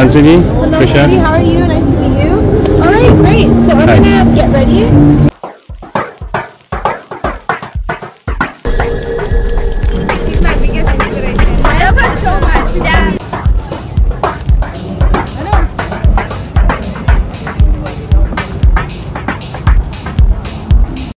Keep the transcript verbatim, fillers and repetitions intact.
Tanzini. Hello, Tanzini. How are you? Nice to meet you. All right, great. So I'm Hi. gonna get ready.